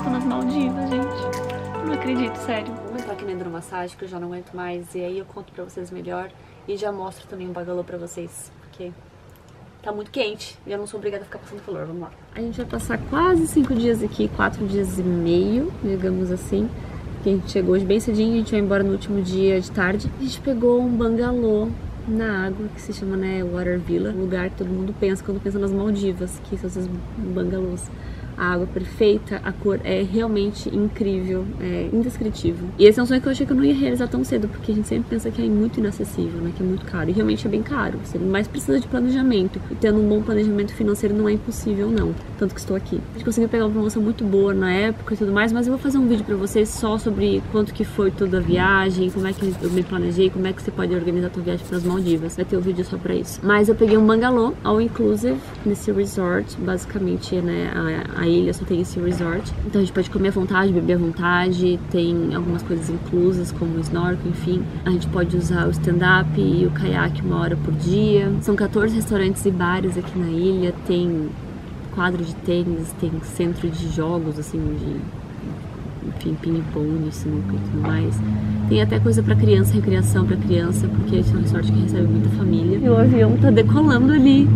tô nas Maldivas, gente. Não acredito, sério. Vamos entrar aqui na hidromassagem que eu já não aguento mais. E aí eu conto pra vocês melhor. E já mostro também um bangalô pra vocês. Porque tá muito quente e eu não sou obrigada a ficar passando calor. Vamos lá. A gente vai passar quase 5 dias aqui, 4 dias e meio, digamos assim. Que a gente chegou hoje bem cedinho, a gente vai embora no último dia de tarde. A gente pegou um bangalô na água, que se chama, né, Water Villa. Um lugar que todo mundo pensa quando pensa nas Maldivas, que são esses bangalôs. A água perfeita, a cor é realmente incrível, é indescritível. E esse é um sonho que eu achei que eu não ia realizar tão cedo, porque a gente sempre pensa que é muito inacessível, né, que é muito caro. E realmente é bem caro, você mais precisa de planejamento. E tendo um bom planejamento financeiro não é impossível, não. Tanto que estou aqui. A gente conseguiu pegar uma promoção muito boa na época e tudo mais, mas eu vou fazer um vídeo pra vocês só sobre quanto que foi toda a viagem, como é que eu me planejei, como é que você pode organizar a tua viagem para as Maldivas. Vai ter um vídeo só pra isso. Mas eu peguei um bangalô, all inclusive, nesse resort. Basicamente, né, a ilha só tem esse resort. Então a gente pode comer à vontade, beber à vontade, tem algumas coisas inclusas, como o snorkel, enfim. A gente pode usar o stand-up e o caiaque 1 hora por dia. São 14 restaurantes e bares aqui na ilha, tem quadro de tênis, tem centro de jogos, assim, enfim, ping-pong, sinuca e tudo mais. Tem até coisa pra criança, recreação pra criança, porque esse é um resort que recebe muita família. E o avião tá decolando ali.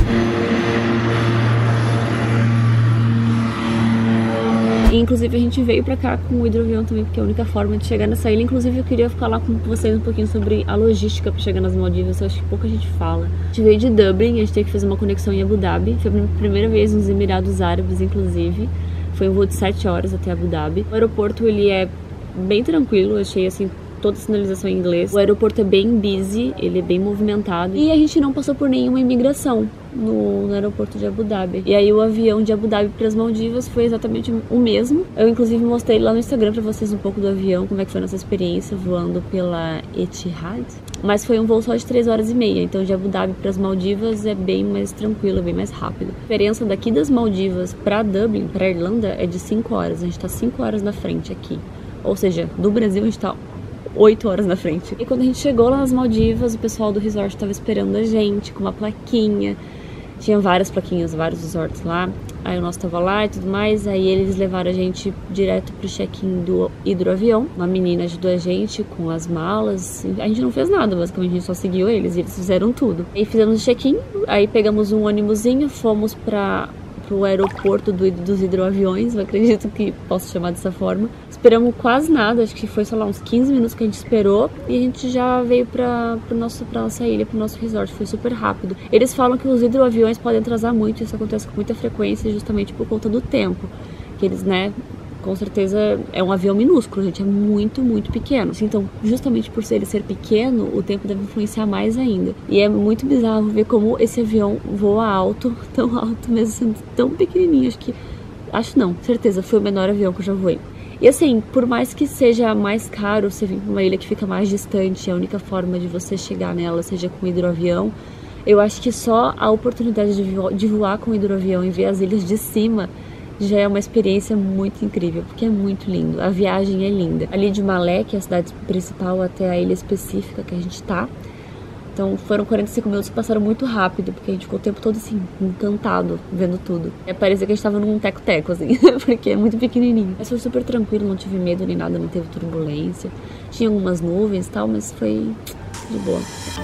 E, inclusive a gente veio pra cá com o hidroavião também, porque é a única forma de chegar nessa ilha. Inclusive eu queria falar com vocês um pouquinho sobre a logística pra chegar nas Maldivas. Eu acho que pouca gente fala. A gente veio de Dublin, a gente teve que fazer uma conexão em Abu Dhabi. Foi a minha primeira vez nos Emirados Árabes, inclusive. Foi um voo de 7 horas até Abu Dhabi. O aeroporto, ele é bem tranquilo, eu achei assim, toda a sinalização em inglês. O aeroporto é bem busy, ele é bem movimentado. E a gente não passou por nenhuma imigração no aeroporto de Abu Dhabi. E aí o avião de Abu Dhabi para as Maldivas foi exatamente o mesmo. Eu inclusive mostrei lá no Instagram para vocês um pouco do avião, como é que foi a nossa experiência voando pela Etihad. Mas foi um voo só de 3 horas e meia, então de Abu Dhabi para as Maldivas é bem mais tranquilo, é bem mais rápido. A diferença daqui das Maldivas para Dublin, para Irlanda, é de 5 horas. A gente tá 5 horas na frente aqui. Ou seja, do Brasil a gente tá 8 horas na frente. E quando a gente chegou lá nas Maldivas, o pessoal do resort estava esperando a gente com uma plaquinha. Tinha várias plaquinhas, vários resorts lá. Aí o nosso tava lá e tudo mais. Aí eles levaram a gente direto pro check-in do hidroavião. Uma menina ajudou a gente com as malas. A gente não fez nada, basicamente a gente só seguiu eles e eles fizeram tudo. Aí fizemos o check-in, aí pegamos um ônibusinho, fomos pro aeroporto dos hidroaviões, eu acredito que posso chamar dessa forma. Esperamos quase nada, acho que foi, sei lá, uns 15 minutos que a gente esperou e a gente já veio pra nossa ilha, pro nosso resort, foi super rápido. Eles falam que os hidroaviões podem atrasar muito, isso acontece com muita frequência justamente por conta do tempo, que eles, né, com certeza é um avião minúsculo, gente, é muito, muito pequeno. Então, justamente por ele ser pequeno, o tempo deve influenciar mais ainda. E é muito bizarro ver como esse avião voa alto, tão alto mesmo sendo tão pequenininho. Acho não, certeza, foi o menor avião que eu já voei. E assim, por mais que seja mais caro você vir para uma ilha que fica mais distante, a única forma de você chegar nela seja com hidroavião, eu acho que só a oportunidade de voar com hidroavião e ver as ilhas de cima já é uma experiência muito incrível, porque é muito lindo, a viagem é linda. Ali de Malé, que é a cidade principal, até a ilha específica que a gente tá, então foram 45 minutos que passaram muito rápido, porque a gente ficou o tempo todo assim, encantado, vendo tudo. Parecia que a gente tava num teco-teco, assim, porque é muito pequenininho. Mas foi super tranquilo, não tive medo nem nada, não teve turbulência. Tinha algumas nuvens e tal, mas foi de boa.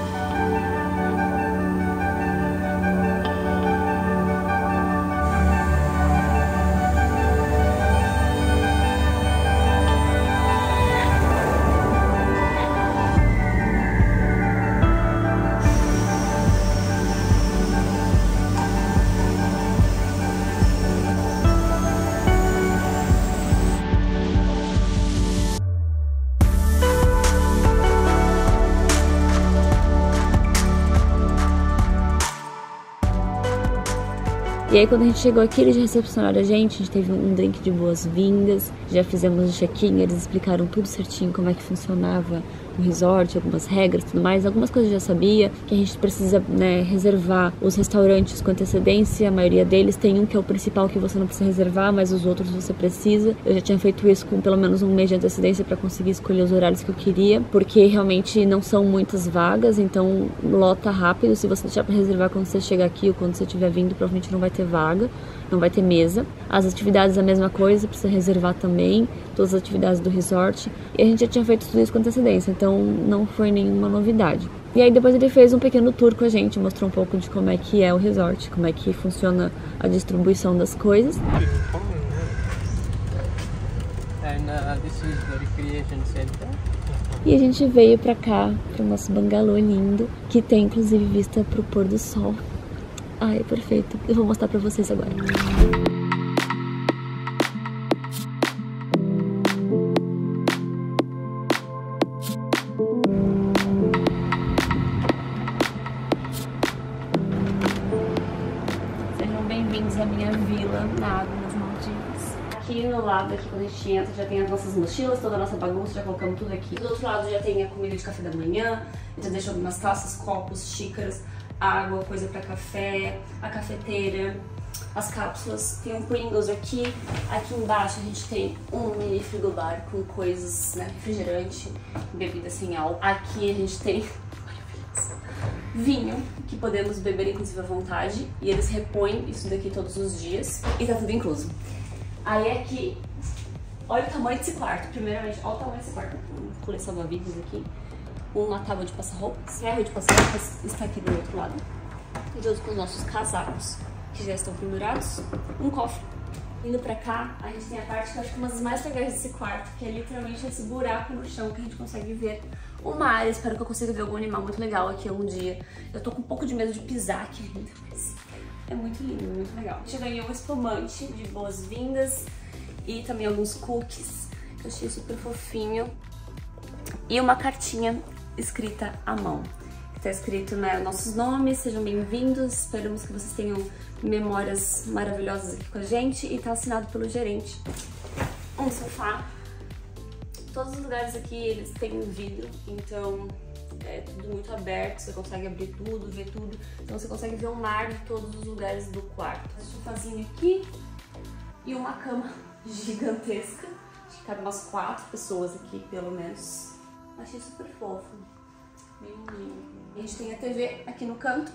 E aí quando a gente chegou aqui, eles já recepcionaram a gente teve um drink de boas-vindas, já fizemos o check-in, eles explicaram tudo certinho como é que funcionava o resort, algumas regras e tudo mais. Algumas coisas eu já sabia, que a gente precisa, né, reservar os restaurantes com antecedência, a maioria deles tem um que é o principal que você não precisa reservar, mas os outros você precisa. Eu já tinha feito isso com pelo menos um mês de antecedência para conseguir escolher os horários que eu queria, porque realmente não são muitas vagas, então lota rápido. Se você deixar para reservar quando você chegar aqui ou quando você estiver vindo, provavelmente não vai ter vaga. não vai ter mesa. As atividades a mesma coisa, precisa reservar também, todas as atividades do resort. E a gente já tinha feito tudo isso com antecedência, então não foi nenhuma novidade. E aí depois ele fez um pequeno tour com a gente, mostrou um pouco de como é que é o resort, como é que funciona a distribuição das coisas. E a gente veio pra cá, pro nosso bangalô lindo, que tem inclusive vista pro pôr do sol. Ai, perfeito. Eu vou mostrar pra vocês agora. Sejam bem-vindos à minha vila na água das Maldivas. Aqui no lado, aqui quando a gente entra, já tem as nossas mochilas, toda a nossa bagunça, já colocamos tudo aqui. Do outro lado já tem a comida de café da manhã, já deixou algumas taças, copos, xícaras, água, coisa pra café, a cafeteira, as cápsulas. Tem um Pringles aqui. Aqui embaixo a gente tem um mini frigobar com coisas, né, refrigerante, bebida sem álcool. Aqui a gente tem vinho, que podemos beber inclusive à vontade, e eles repõem isso daqui todos os dias, e tá tudo incluso. Aí aqui, olha o tamanho desse quarto. Primeiramente, olha o tamanho desse quarto. Pulei salva-vidas aqui. Uma tábua de passar roupas. Ferro de passar roupas está aqui do outro lado. Junto com os nossos casacos, que já estão pendurados. Um cofre. Indo pra cá, a gente tem a parte que eu acho que é uma das mais legais desse quarto, que é literalmente esse buraco no chão que a gente consegue ver o mar. Espero que eu consiga ver algum animal muito legal aqui algum dia. Eu tô com um pouco de medo de pisar aqui ainda, mas é muito lindo, muito legal. A gente ganhou um espumante de boas-vindas e também alguns cookies, que eu achei super fofinho. E uma cartinha escrita à mão. Tá escrito, né, nossos nomes, sejam bem-vindos, esperamos que vocês tenham memórias maravilhosas aqui com a gente, e tá assinado pelo gerente. Um sofá. Todos os lugares aqui, eles têm um vidro, então é tudo muito aberto, você consegue abrir tudo, ver tudo, então você consegue ver o mar de todos os lugares do quarto. Um sofazinho aqui e uma cama gigantesca, acho que cabe umas 4 pessoas aqui, pelo menos. Achei super fofo, bem lindo. A gente tem a TV aqui no canto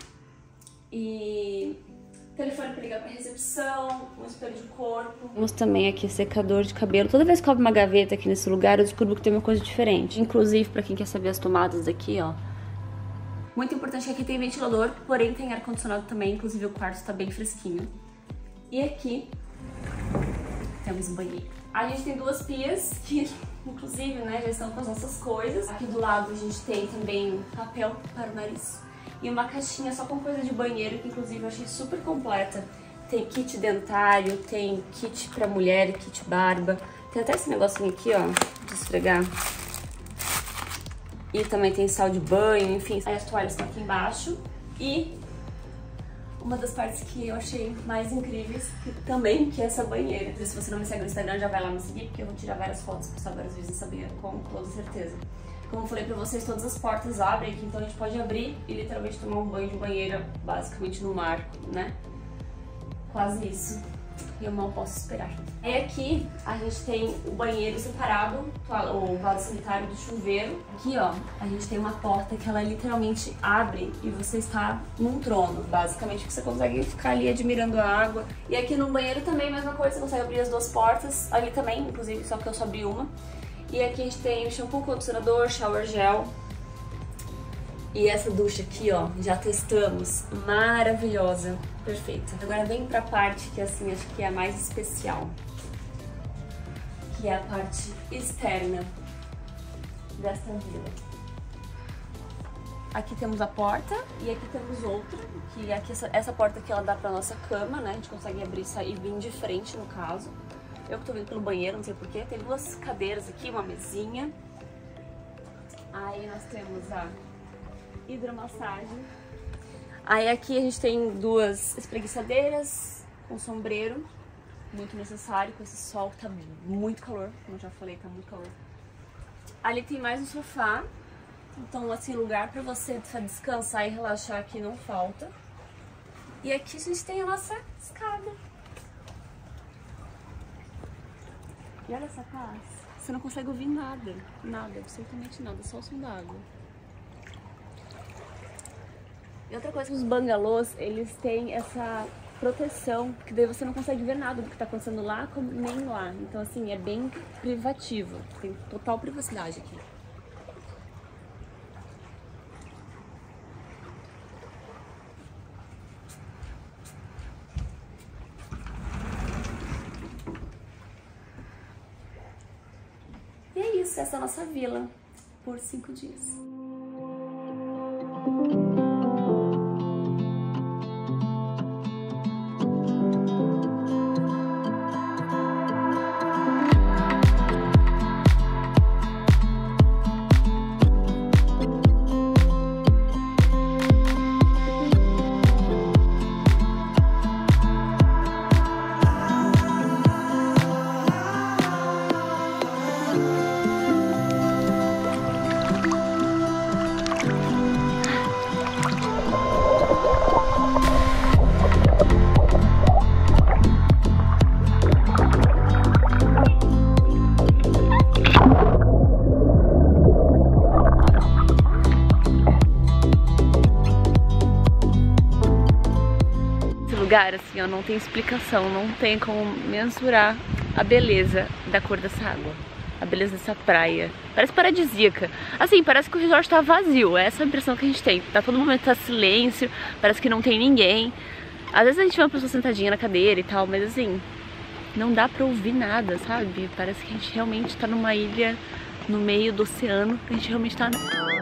e telefone para ligar para recepção, um espelho de corpo. Temos também aqui secador de cabelo. Toda vez que eu abro uma gaveta aqui nesse lugar, eu descubro que tem uma coisa diferente. Inclusive, para quem quer saber as tomadas daqui, ó. Muito importante que aqui tem ventilador, porém tem ar-condicionado também, inclusive o quarto está bem fresquinho. E aqui temos um banheiro. A gente tem 2 pias que, inclusive, né, já estão com as nossas coisas. Aqui do lado a gente tem também papel para o nariz e uma caixinha só com coisa de banheiro, que inclusive eu achei super completa. Tem kit dentário, tem kit pra mulher, kit barba. Tem até esse negocinho aqui, ó, de esfregar. E também tem sal de banho, enfim. Aí as toalhas estão aqui embaixo. E uma das partes que eu achei mais incríveis que é essa banheira. Se você não me segue no Instagram, já vai lá me seguir, porque eu vou tirar várias fotos, postar várias vezes essa banheira com toda certeza. Como eu falei pra vocês, todas as portas abrem aqui, então a gente pode abrir e literalmente tomar um banho de banheira, basicamente no mar, né? Quase isso. E eu mal posso esperar. E aqui a gente tem o banheiro separado, o vaso sanitário do chuveiro. Aqui, ó, a gente tem uma porta que ela literalmente abre e você está num trono, basicamente, que você consegue ficar ali admirando a água. E aqui no banheiro também, a mesma coisa, você consegue abrir as 2 portas, ali também, inclusive, só que eu só abri uma. E aqui a gente tem o shampoo, condicionador, shower gel. E essa ducha aqui, ó, já testamos, maravilhosa, perfeita. Agora vem pra parte que, assim, acho que é a mais especial, que é a parte externa desta vila. Aqui temos a porta e aqui temos outra, que aqui, essa porta aqui ela dá pra nossa cama, né, a gente consegue abrir e sair bem de frente, no caso. Eu que tô vindo pelo banheiro, não sei porquê. Tem 2 cadeiras aqui, uma mesinha. Aí nós temos a hidromassagem. Aí aqui a gente tem 2 espreguiçadeiras com sombreiro, muito necessário com esse sol que tá muito calor, como eu já falei, tá muito calor. Ali tem mais um sofá, então assim, lugar pra você descansar e relaxar aqui não falta. E aqui a gente tem a nossa escada. E olha essa paz, você não consegue ouvir nada, nada, absolutamente nada, só o som da água. E outra coisa, os bangalôs, eles têm essa proteção, que daí você não consegue ver nada do que tá acontecendo lá, como nem lá. Então, assim, é bem privativo. Tem total privacidade aqui. E é isso, essa é a nossa vila por 5 dias. Lugar, assim, ó, não tem explicação, não tem como mensurar a beleza da cor dessa água, a beleza dessa praia. Parece paradisíaca. Assim, parece que o resort tá vazio, essa é a impressão que a gente tem. Tá todo momento tá silêncio, parece que não tem ninguém. Às vezes a gente vê uma pessoa sentadinha na cadeira e tal, mas assim, não dá pra ouvir nada, sabe? Parece que a gente realmente tá numa ilha no meio do oceano, a gente realmente tá...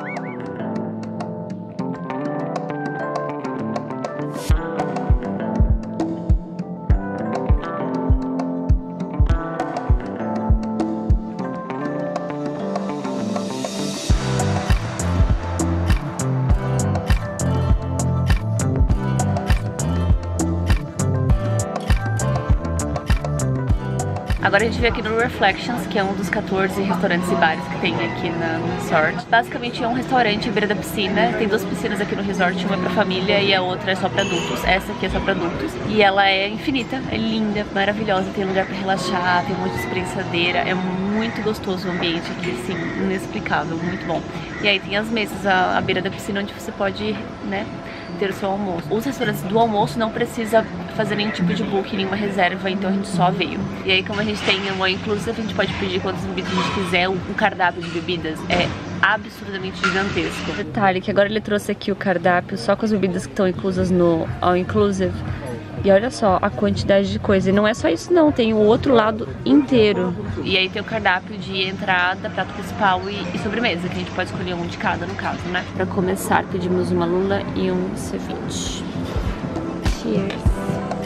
Agora a gente veio aqui no Reflections, que é um dos 14 restaurantes e bares que tem aqui no resort. Basicamente é um restaurante à beira da piscina. Tem 2 piscinas aqui no resort, uma é pra família e a outra é só pra adultos. Essa aqui é só pra adultos. E ela é infinita, é linda, maravilhosa, tem lugar pra relaxar, tem um monte de espreguiçadeira. É muito gostoso o ambiente aqui, assim, inexplicável, muito bom. E aí tem as mesas à beira da piscina onde você pode, né, ter o seu almoço. Os restaurantes do almoço não precisa fazer nenhum tipo de booking, nenhuma reserva, então a gente só veio. E aí, como a gente tem uma inclusive, a gente pode pedir quantas bebidas a gente quiser. O cardápio de bebidas é absurdamente gigantesco. Detalhe que agora ele trouxe aqui o cardápio só com as bebidas que estão inclusas no All Inclusive. E olha só a quantidade de coisa. E não é só isso não, tem o outro lado inteiro. E aí tem o cardápio de entrada, prato principal e sobremesa, que a gente pode escolher um de cada no caso, né? Pra começar, pedimos uma lula e um ceviche. Cheers!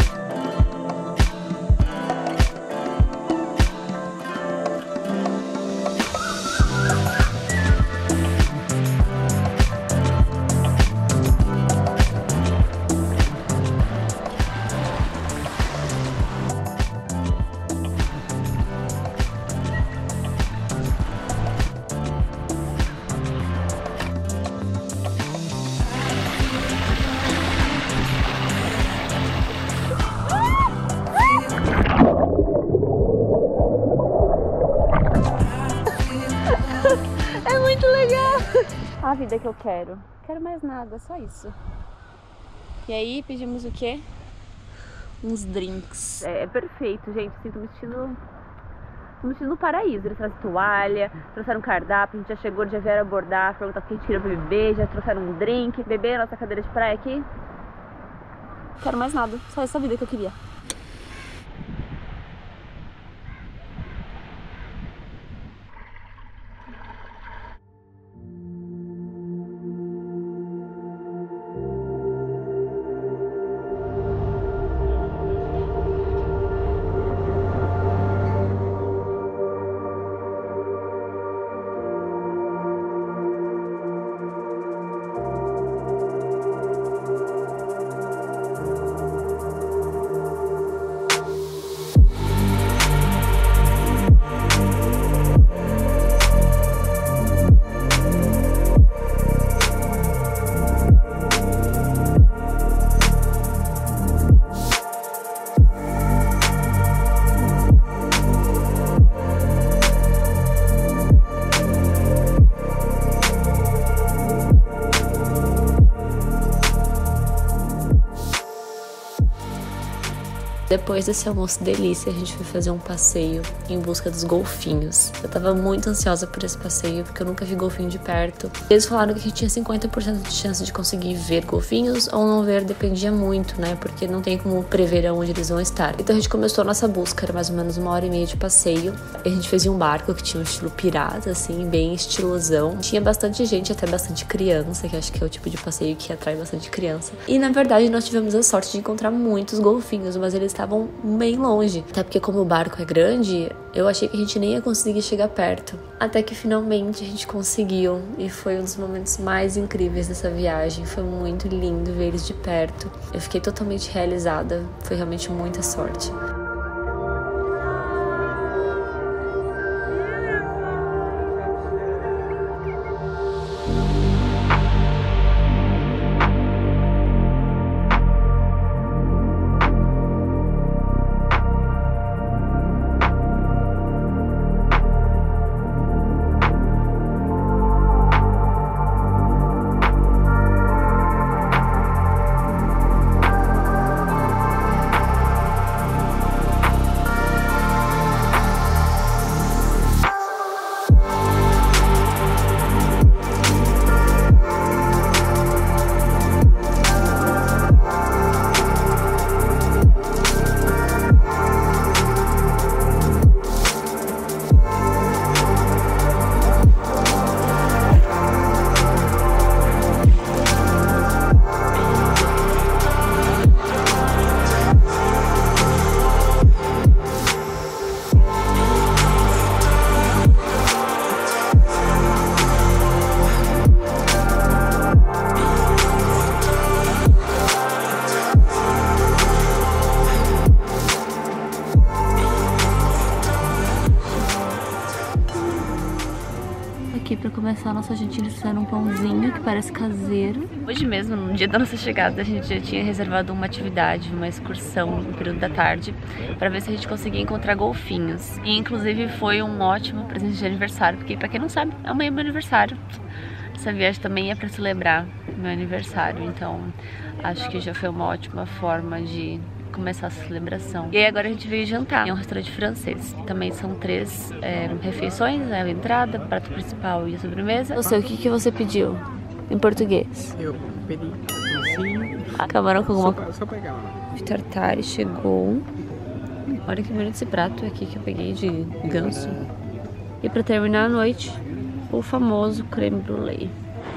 É muito legal! A vida que eu quero. Não quero mais nada, só isso. E aí pedimos o quê? Uns drinks. É perfeito, gente. Assim, tô me sentindo no paraíso. Eles trazem toalha, trouxeram um cardápio, a gente já chegou, já vieram abordar, perguntar o que a gente queria pra beber, já trouxeram um drink. Beber a nossa cadeira de praia aqui. Não quero mais nada, só essa vida que eu queria. Depois desse almoço delícia, a gente foi fazer um passeio em busca dos golfinhos. Eu tava muito ansiosa por esse passeio, porque eu nunca vi golfinho de perto. Eles falaram que a gente tinha 50% de chance de conseguir ver golfinhos ou não ver, dependia muito, né? Porque não tem como prever onde eles vão estar. Então a gente começou a nossa busca, era mais ou menos 1h30 de passeio. A gente fez em um barco que tinha um estilo pirata, assim, bem estilosão. Tinha bastante gente, até bastante criança, que acho que é o tipo de passeio que atrai bastante criança. E na verdade nós tivemos a sorte de encontrar muitos golfinhos, mas eles estavam bem longe. Até porque como o barco é grande, eu achei que a gente nem ia conseguir chegar perto. Até que finalmente a gente conseguiu. E foi um dos momentos mais incríveis dessa viagem. Foi muito lindo ver eles de perto. Eu fiquei totalmente realizada. Foi realmente muita sorte. Aqui pra começar a nossa gentilícia um pãozinho que parece caseiro. Hoje mesmo, no dia da nossa chegada, a gente já tinha reservado uma atividade, uma excursão no período da tarde, pra ver se a gente conseguia encontrar golfinhos. E inclusive foi um ótimo presente de aniversário, porque pra quem não sabe, amanhã é meu aniversário. Essa viagem também é pra celebrar meu aniversário, então acho que já foi uma ótima forma de começar a celebração. E aí agora a gente veio jantar em um restaurante francês. Também são 3 refeições, né? A entrada, prato principal e a sobremesa. Você, o que você pediu em português? Eu pedi assim. Camarão com alguma Só pegar lá. de tartare chegou. Olha que bonito esse prato aqui que eu peguei de ganso. E pra terminar a noite, o famoso creme brulee.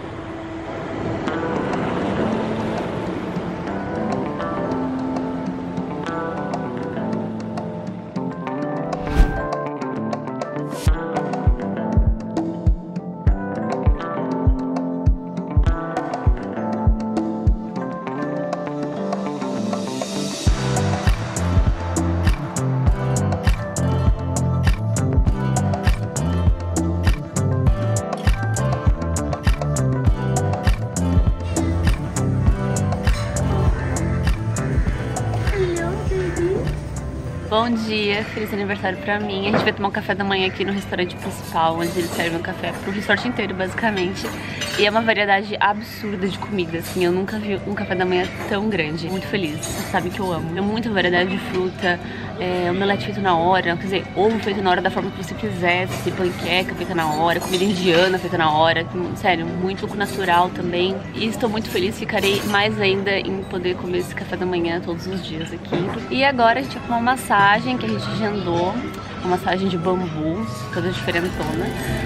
Bom dia, feliz aniversário pra mim. A gente vai tomar um café da manhã aqui no restaurante principal, onde eles servem um café pro resort inteiro, basicamente. E é uma variedade absurda de comida, assim, eu nunca vi um café da manhã tão grande. Muito feliz, você sabe que eu amo. É muita variedade de fruta, omelete feito na hora, quer dizer, ovo feito na hora da forma que você quisesse, panqueca feita na hora, comida indiana feita na hora, sério, muito natural também. E estou muito feliz, ficarei mais ainda em poder comer esse café da manhã todos os dias aqui. E agora a gente vai pra uma massagem que a gente agendou, uma massagem de bambu, toda diferentona.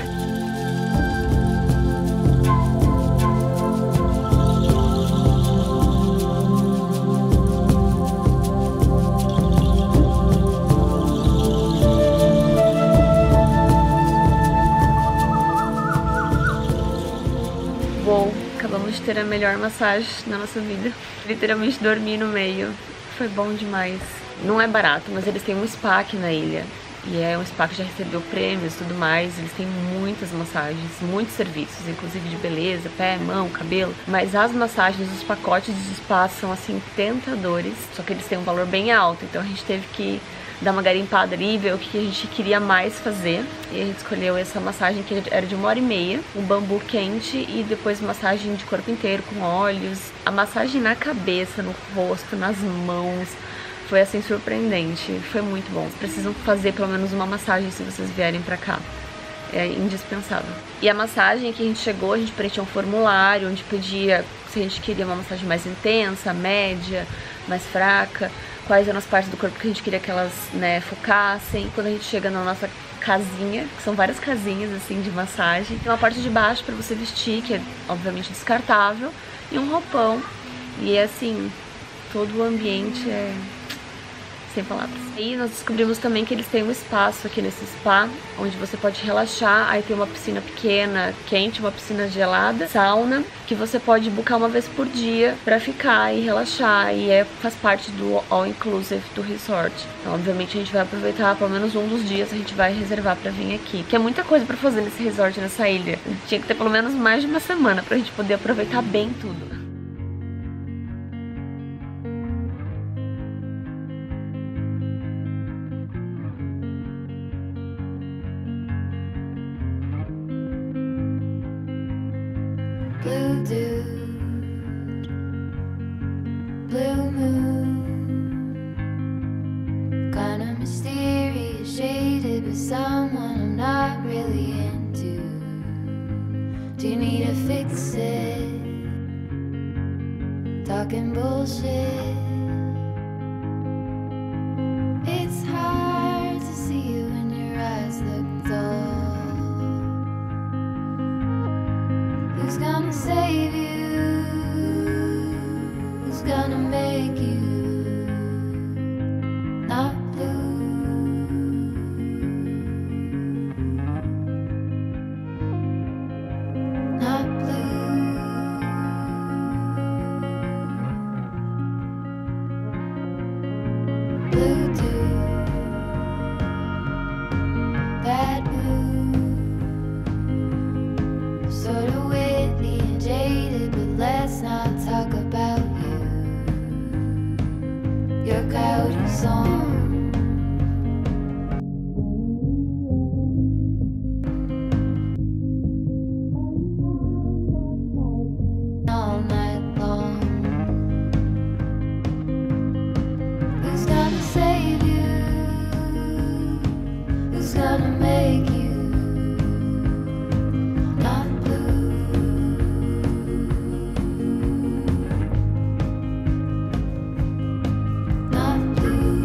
Bom, acabamos de ter a melhor massagem da nossa vida. Literalmente dormi no meio. Foi bom demais. Não é barato, mas eles têm um spa aqui na ilha. E é um spa que já recebeu prêmios e tudo mais. Eles têm muitas massagens, muitos serviços, inclusive de beleza, pé, mão, cabelo. Mas as massagens, os pacotes de spa são assim tentadores. Só que eles têm um valor bem alto. Então a gente teve que dar uma garimpada ali, ver o que a gente queria mais fazer. E a gente escolheu essa massagem que era de 1h30, um bambu quente e depois massagem de corpo inteiro com óleos. A massagem na cabeça, no rosto, nas mãos, foi assim surpreendente, foi muito bom. Vocês precisam fazer pelo menos uma massagem se vocês vierem pra cá. É indispensável. E a massagem que a gente chegou, a gente preencheu um formulário onde pedia se a gente queria uma massagem mais intensa, média, mais fraca, quais eram as partes do corpo que a gente queria que elas, né, focassem. Quando a gente chega na nossa casinha, que são várias casinhas assim de massagem, tem uma parte de baixo pra você vestir, que é obviamente descartável, e um roupão. E é assim, todo o ambiente é sem palavras. E nós descobrimos também que eles têm um espaço aqui nesse spa, onde você pode relaxar. Aí tem uma piscina pequena, quente, uma piscina gelada, sauna, que você pode buscar uma vez por dia pra ficar e relaxar. E faz parte do All Inclusive do resort. Então, obviamente, a gente vai aproveitar pelo menos um dos dias, a gente vai reservar pra vir aqui. Que é muita coisa pra fazer nesse resort, nessa ilha. Tinha que ter pelo menos mais de uma semana pra gente poder aproveitar bem tudo. Blue dew, blue moon, kinda mysterious, shaded with someone I'm not really into. Do you need to fix it? Talking bullshit. It's hard to see you when your eyes look dull. Who's gonna save you? Who's gonna make you not blue? Not blue. Blue dew, bad mood, sort of witty and jaded, but let's not talk about you. Your coyote song. All night long. Who's gonna save you? Who's gonna make you not blue? Not blue.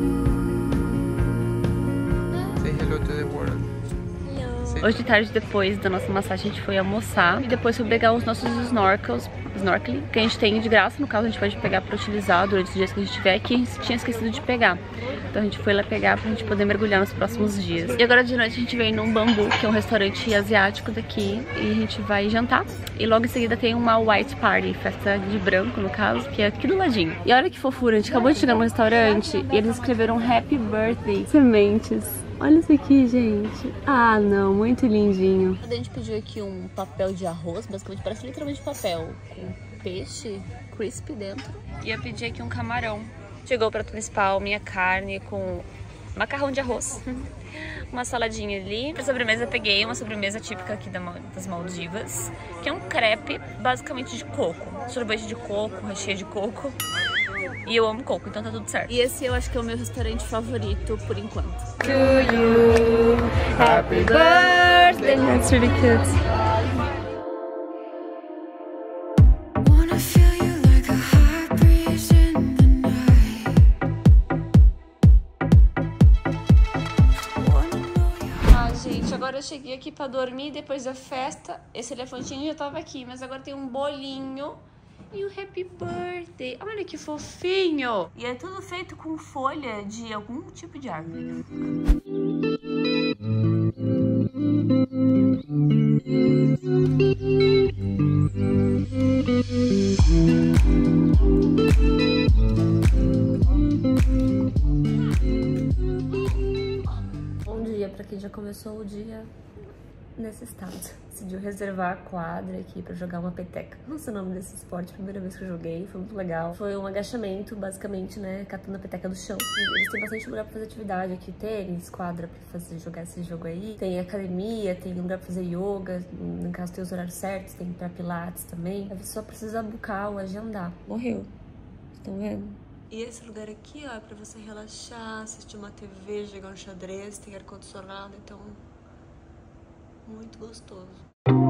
Say hello to the world. Say Hoje de tarde, depois da nossa massagem, a gente foi almoçar e depois foi pegar os nossos snorkeling, que a gente tem de graça. No caso, a gente pode pegar pra utilizar durante os dias que a gente estiver aqui. A gente tinha esquecido de pegar, então a gente foi lá pegar pra gente poder mergulhar nos próximos dias. E agora de noite a gente veio num Bambu, que é um restaurante asiático daqui, e a gente vai jantar. E logo em seguida tem uma white party, festa de branco no caso, que é aqui do ladinho. E olha que fofura, a gente acabou de chegar no restaurante e eles escreveram Happy Birthday, sementes. Olha isso aqui, gente. Ah, não, muito lindinho. A gente pediu aqui um papel de arroz, basicamente parece literalmente papel, com peixe crispy dentro. E eu pedi aqui um camarão. Chegou o prato principal, minha carne com macarrão de arroz, uma saladinha ali. Pra sobremesa eu peguei uma sobremesa típica aqui das Maldivas, que é um crepe basicamente de coco. Sorvete de coco, recheio de coco. E eu amo coco, então tá tudo certo. E esse eu acho que é o meu restaurante favorito por enquanto. To you, happy birthday. That's really cute. Wanna feel you like a high breeze in the night. Wanna know you. Ah, gente, agora eu cheguei aqui pra dormir depois da festa. Esse elefantinho já tava aqui, mas agora tem um bolinho e um happy birthday. Olha que fofinho! E é tudo feito com folha de algum tipo de árvore. Bom dia pra quem já começou o dia nesse estado. Decidiu reservar a quadra aqui pra jogar uma peteca. Não sei o nome desse esporte, primeira vez que eu joguei, foi muito legal. Foi um agachamento, basicamente, né, catando a peteca do chão. E eles têm bastante lugar pra fazer atividade aqui, tênis, quadra pra jogar esse jogo aí. Tem academia, tem lugar pra fazer yoga, no caso tem os horários certos, tem pra pilates também. Aí você só precisa buscar ou agendar. Morreu. Estão vendo? E esse lugar aqui, ó, é pra você relaxar, assistir uma TV, jogar um xadrez, tem ar-condicionado, então muito gostoso.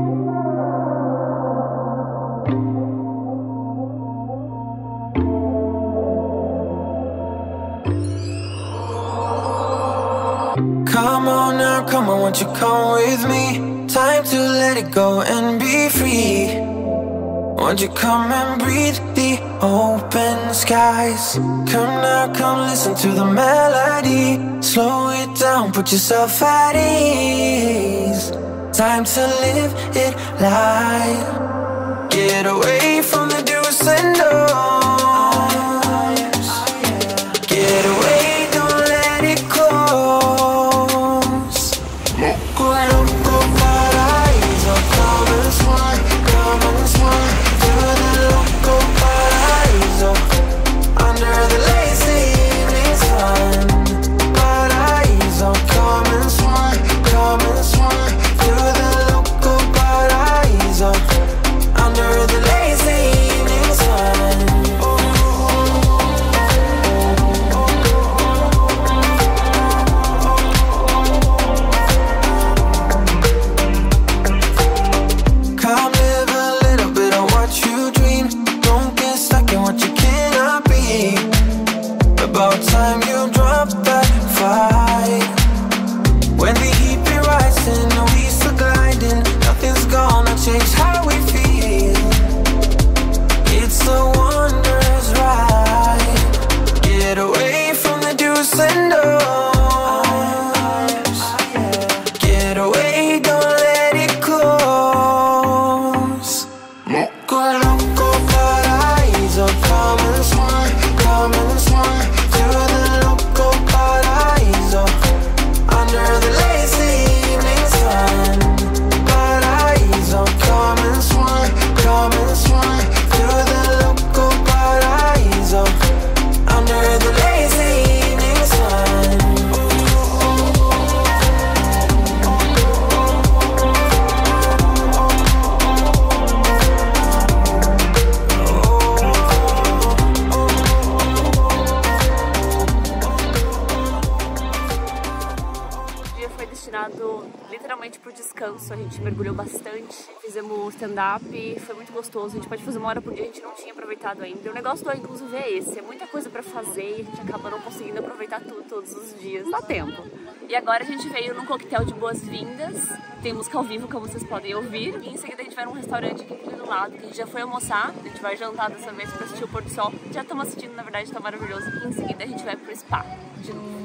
Come on now, come on, won't you come with me? Time to let it go and be free. Won't you come and breathe the open skies? Come now, come listen to the melody. Slow it down, put yourself at ease. Time to live it light. Get away from the do's and don'ts. Get away, don't let it close. Loco, loco, paraíso. Come and swim, come and swim. To the loco paraíso. Under the lazy evening sun. Paraíso, come and swim, come and swim. To the loco paraíso. Under the lazy evening sun. Come live a little bit of what you dream. Don't get stuck in what you cannot be. About time you drop that fight. When the heat be rising, we still gliding. Nothing's gonna change how we feel. It's a wondrous ride. Get away from the do's and don'ts. Get away, don't let it close. Loco, loco, paraíso. Come and swim, come and swim. To the loco paraíso. Under the lazy evening sun. Paraíso, come and swim, come and swim. To the loco paraíso. Under the lazy evening sun. O dia foi destinado literalmente pro descanso, a gente mergulhou bastante, fizemos stand-up, foi muito gostoso, a gente pode fazer 1 hora por dia, a gente não tinha aproveitado ainda. O negócio do inclusive é esse, é muita coisa pra fazer e a gente acaba não conseguindo aproveitar tudo todos os dias, dá tempo. E agora a gente veio num coquetel de boas-vindas, tem música ao vivo como vocês podem ouvir, e em seguida a gente vai num restaurante aqui do lado, que a gente já foi almoçar, a gente vai jantar dessa vez pra assistir o pôr do sol, já estamos assistindo, na verdade tá maravilhoso, e em seguida a gente vai pro spa de novo.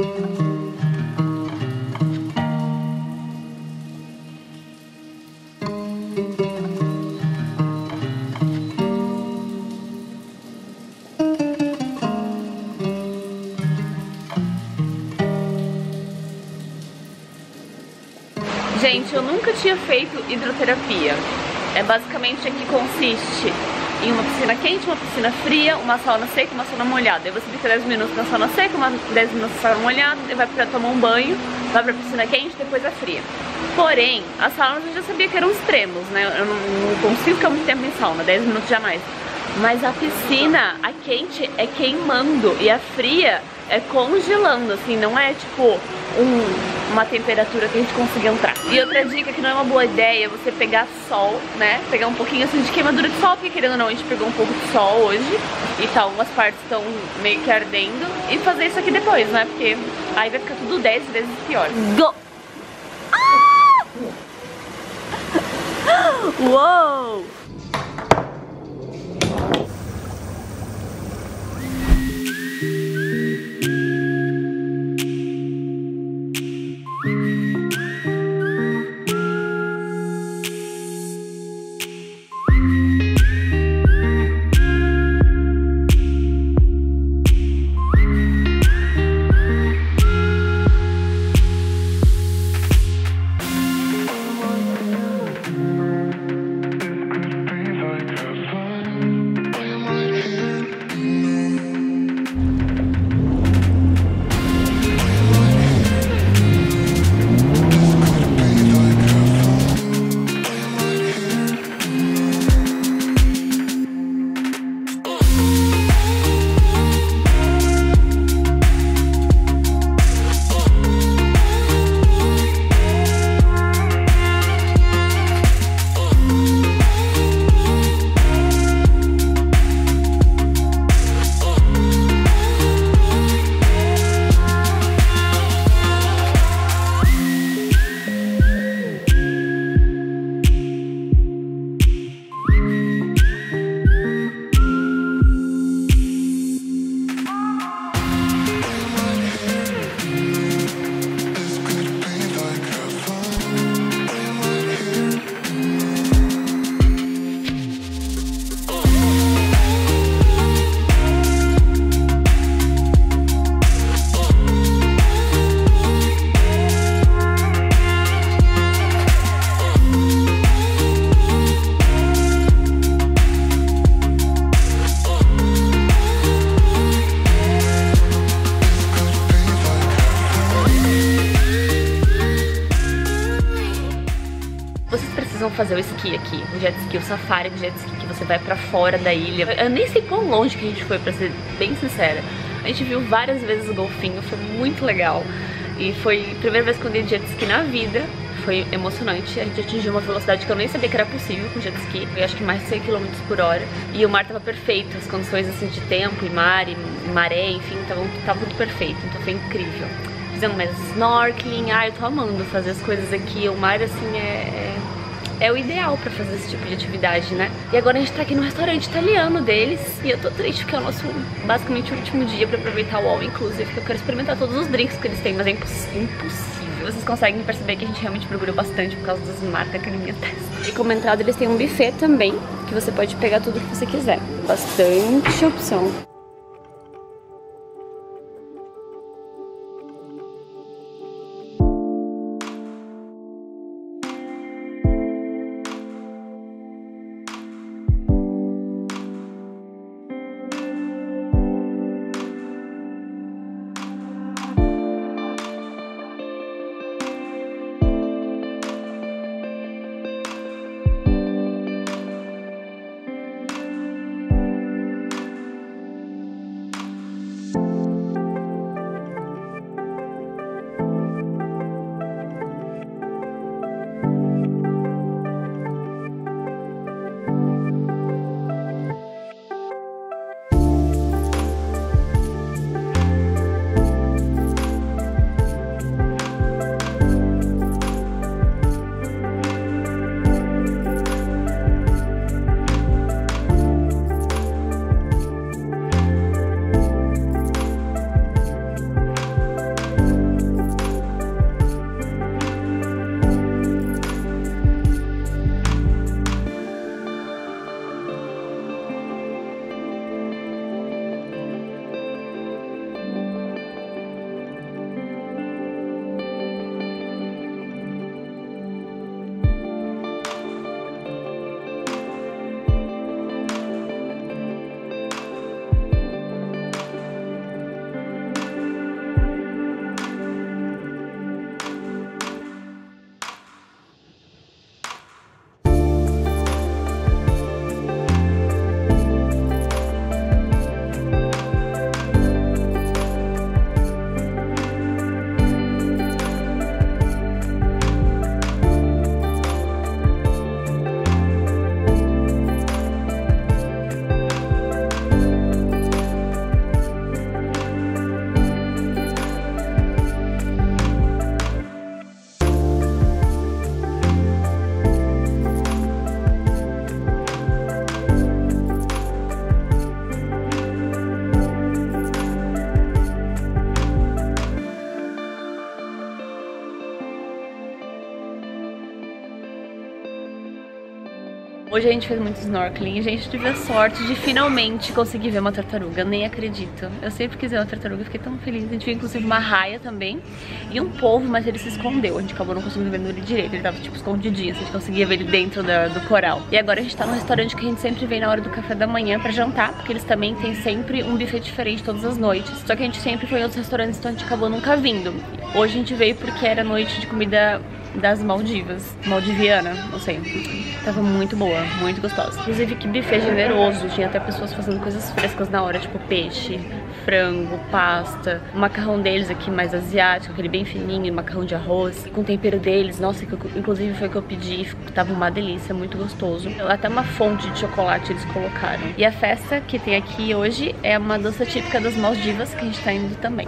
Gente, eu nunca tinha feito hidroterapia. É basicamente aqui consiste em uma piscina quente, uma piscina fria, uma sauna seca e uma sauna molhada. Aí você fica 10 minutos na sauna seca, 10 minutos na sauna molhada, e vai pra tomar um banho, vai pra piscina quente, depois a fria. Porém, as saunas eu já sabia que eram extremos, né? Eu não consigo ficar muito tempo em sauna, 10 minutos jamais. Mas a piscina, a quente é queimando e a fria é congelando, assim, não é tipo uma temperatura que a gente consiga entrar. E outra dica que não é uma boa ideia é você pegar sol, né? Pegar um pouquinho assim de queimadura de sol, porque querendo ou não, a gente pegou um pouco de sol hoje e tá, algumas partes estão meio que ardendo. E fazer isso aqui depois, né? Porque aí vai ficar tudo 10 vezes pior. Go! Ah! Uou! fazer o esqui aqui, o jet ski, o safari de jet ski, que você vai pra fora da ilha. Eu nem sei quão longe que a gente foi, pra ser bem sincera. A gente viu várias vezes o golfinho, foi muito legal. E foi a primeira vez que eu andei de jet ski na vida. Foi emocionante, a gente atingiu uma velocidade que eu nem sabia que era possível com jet ski. Eu acho que mais de 100 km por hora. E o mar tava perfeito, as condições assim de tempo e mar e maré, enfim, tava tudo perfeito. Então foi incrível. Fizemos mais snorkeling, eu tô amando fazer as coisas aqui. O mar assim é o ideal pra fazer esse tipo de atividade, né? E agora a gente tá aqui no restaurante italiano deles. E eu tô triste porque é o nosso, basicamente, último dia pra aproveitar o all inclusive. Que eu quero experimentar todos os drinks que eles têm, mas é impossível. Vocês conseguem perceber que a gente realmente mergulhou bastante por causa das marcas aqui na minha testa. E como entrada eles têm um buffet também, que você pode pegar tudo que você quiser. Bastante opção. Hoje a gente fez muito snorkeling e a gente teve a sorte de finalmente conseguir ver uma tartaruga, nem acredito. Eu sempre quis ver uma tartaruga, fiquei tão feliz. A gente viu inclusive uma raia também e um polvo, mas ele se escondeu. A gente acabou não conseguindo ver ele direito, ele tava tipo escondidinho, a gente conseguia ver ele dentro do coral. E agora a gente tá num restaurante que a gente sempre vem na hora do café da manhã pra jantar, porque eles também têm sempre um buffet diferente todas as noites. Só que a gente sempre foi em outros restaurantes, então a gente acabou nunca vindo. Hoje a gente veio porque era noite de comida das Maldivas, maldiviana, não sei. Tava muito boa, muito gostosa. Inclusive que buffet generoso, tinha até pessoas fazendo coisas frescas na hora, tipo peixe, frango, pasta. O macarrão deles aqui mais asiático, aquele bem fininho, macarrão de arroz, com o tempero deles, nossa, que inclusive foi o que eu pedi, tava uma delícia, muito gostoso. Até uma fonte de chocolate eles colocaram. E a festa que tem aqui hoje é uma dança típica das Maldivas, que a gente tá indo também.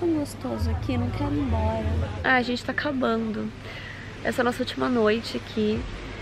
tão gostoso aqui, não quero ir embora. Ah, a gente tá acabando. Essa é a nossa última noite aqui.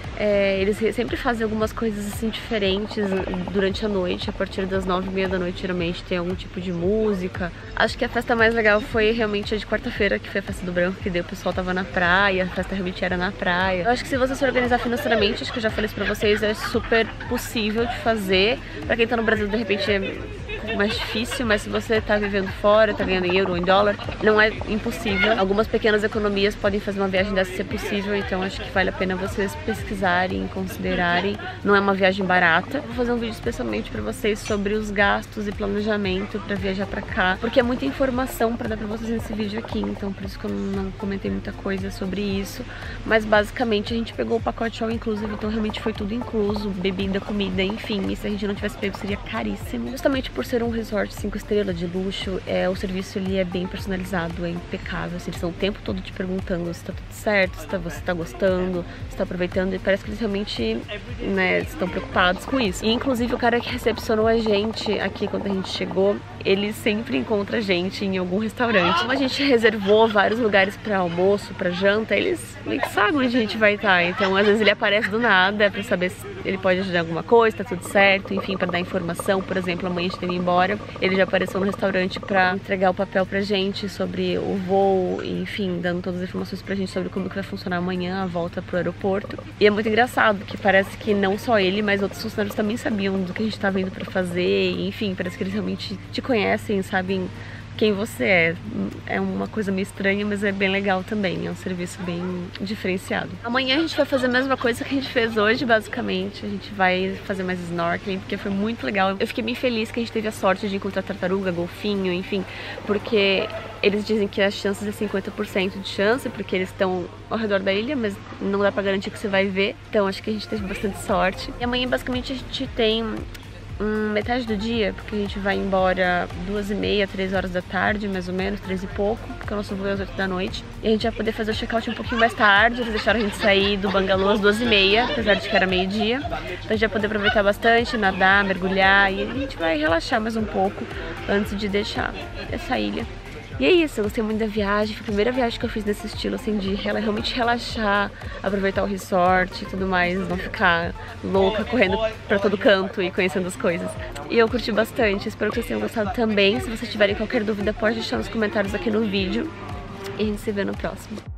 Eles sempre fazem algumas coisas assim diferentes durante a noite. A partir das 9h30 da noite geralmente tem algum tipo de música. Acho que a festa mais legal foi realmente a de quarta-feira, que foi a festa do branco, que daí o pessoal tava na praia, a festa realmente era na praia. Eu acho que se você se organizar financeiramente, acho que eu já falei isso pra vocês, é super possível de fazer. Pra quem tá no Brasil, de repente é um pouco mais difícil, mas se você tá vivendo fora, tá ganhando em euro ou em dólar, não é impossível. Algumas pequenas economias podem fazer uma viagem dessa ser possível, então acho que vale a pena vocês pesquisarem, considerarem. Não é uma viagem barata. Vou fazer um vídeo especialmente pra vocês sobre os gastos e planejamento pra viajar pra cá, porque é muita informação pra dar pra vocês nesse vídeo aqui, então por isso que eu não comentei muita coisa sobre isso. Mas basicamente a gente pegou o pacote all inclusive, então realmente foi tudo incluso, bebida, comida, enfim. E se a gente não tivesse pego seria caríssimo. Justamente por ser um resort 5 estrelas de luxo, o serviço ele é bem personalizado, é impecável, assim, eles estão o tempo todo te perguntando se tá tudo certo, se você tá gostando, se tá aproveitando, e parece que eles realmente, né, estão preocupados com isso. E inclusive o cara que recepcionou a gente aqui quando a gente chegou, ele sempre encontra a gente em algum restaurante. Como a gente reservou vários lugares pra almoço, pra janta, eles meio que sabem onde a gente vai estar, então às vezes ele aparece do nada pra saber se ele pode ajudar em alguma coisa, tá tudo certo, enfim, pra dar informação. Por exemplo, amanhã a gente tem que ir embora, ele já apareceu no restaurante pra entregar o papel pra gente sobre o voo, enfim, dando todas as informações pra gente sobre como que vai funcionar amanhã a volta pro aeroporto. E é muito engraçado, que parece que não só ele, mas outros funcionários também sabiam do que a gente tava indo pra fazer, enfim, parece que eles realmente te conhecem, sabem quem você é. É uma coisa meio estranha, mas é bem legal também. É um serviço bem diferenciado. Amanhã a gente vai fazer a mesma coisa que a gente fez hoje, basicamente. A gente vai fazer mais snorkeling, porque foi muito legal. Eu fiquei bem feliz que a gente teve a sorte de encontrar tartaruga, golfinho, enfim, porque eles dizem que as chances é 50% de chance, porque eles estão ao redor da ilha, mas não dá pra garantir que você vai ver. Então acho que a gente teve bastante sorte. E amanhã basicamente a gente tem metade do dia, porque a gente vai embora 2h30, 3 horas da tarde, mais ou menos, 3 e pouco, porque o nosso voo é às 8 da noite. E a gente vai poder fazer o check-out um pouquinho mais tarde, eles deixaram a gente sair do bangalô às 2h30, apesar de que era meio-dia. Então a gente vai poder aproveitar bastante, nadar, mergulhar, e a gente vai relaxar mais um pouco antes de deixar essa ilha. E é isso, eu gostei muito da viagem, foi a primeira viagem que eu fiz nesse estilo, assim, de realmente relaxar, aproveitar o resort e tudo mais, não ficar louca, correndo pra todo canto e conhecendo as coisas. E eu curti bastante, espero que vocês tenham gostado também. Se vocês tiverem qualquer dúvida, pode deixar nos comentários aqui no vídeo e a gente se vê no próximo.